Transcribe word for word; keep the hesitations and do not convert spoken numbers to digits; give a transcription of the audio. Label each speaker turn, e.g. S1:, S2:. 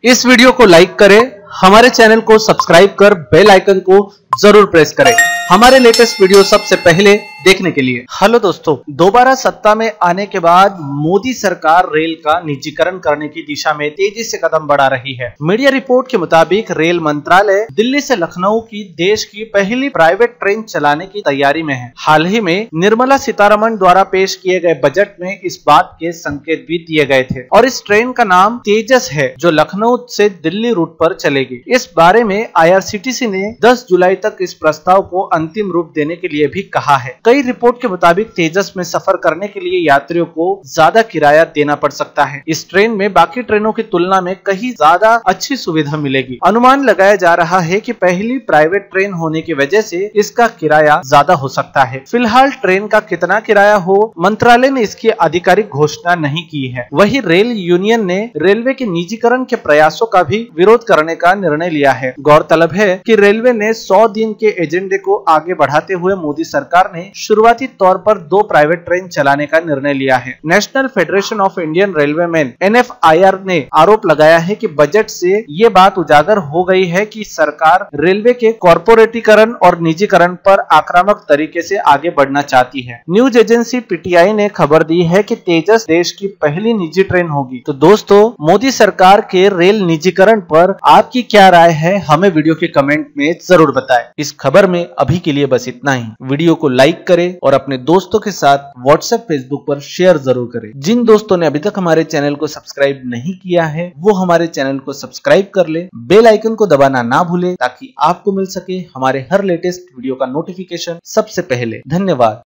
S1: इस वीडियो को लाइक करें, हमारे चैनल को सब्सक्राइब कर बेल आइकन को जरूर प्रेस करें हमारे लेटेस्ट वीडियो सबसे पहले देखने के लिए।
S2: हेलो दोस्तों, दोबारा सत्ता में आने के बाद मोदी सरकार रेल का निजीकरण करने की दिशा में तेजी से कदम बढ़ा रही है। मीडिया रिपोर्ट के मुताबिक रेल मंत्रालय दिल्ली से लखनऊ की देश की पहली प्राइवेट ट्रेन चलाने की तैयारी में है। हाल ही में निर्मला सीतारमण द्वारा पेश किए गए बजट में इस बात के संकेत भी दिए गए थे और इस ट्रेन का नाम तेजस है, जो लखनऊ से दिल्ली रूट पर चलेगी। इस बारे में I R C T C ने दस जुलाई तक इस प्रस्ताव को अंतिम रूप देने के लिए भी कहा है। कई रिपोर्ट के मुताबिक तेजस में सफर करने के लिए यात्रियों को ज्यादा किराया देना पड़ सकता है। इस ट्रेन में बाकी ट्रेनों की तुलना में कहीं ज्यादा अच्छी सुविधा मिलेगी। अनुमान लगाया जा रहा है कि पहली प्राइवेट ट्रेन होने की वजह से इसका किराया ज्यादा हो सकता है। फिलहाल ट्रेन का कितना किराया हो, मंत्रालय ने इसकी आधिकारिक घोषणा नहीं की है। वहीं रेल यूनियन ने रेलवे के निजीकरण के प्रयासों का भी विरोध करने का निर्णय लिया है। गौरतलब है कि रेलवे ने सौ दिन के एजेंडे को आगे बढ़ाते हुए मोदी सरकार ने शुरुआती तौर पर दो प्राइवेट ट्रेन चलाने का निर्णय लिया है। National Federation of Indian Railwaymen N F I R ने आरोप लगाया है कि बजट से ये बात उजागर हो गई है कि सरकार रेलवे के कॉर्पोरेटीकरण और निजीकरण पर आक्रामक तरीके से आगे बढ़ना चाहती है। News agency P T I ने खबर दी है कि तेजस देश की पहली निजी ट्रेन होगी। तो दोस्तों, मोदी सरकार के रेल निजीकरण पर आपकी क्या राय है, हमें वीडियो के कमेंट में जरूर बताएं। इस खबर में अभी के लिए बस इतना ही। वीडियो को लाइक करें और अपने दोस्तों के साथ व्हाट्सएप फेसबुक पर शेयर जरूर करें। जिन दोस्तों ने अभी तक हमारे चैनल को सब्सक्राइब नहीं किया है वो हमारे चैनल को सब्सक्राइब कर ले। बेल आइकन को दबाना ना भूले ताकि आपको मिल सके हमारे हर लेटेस्ट वीडियो का नोटिफिकेशन सबसे पहले। धन्यवाद।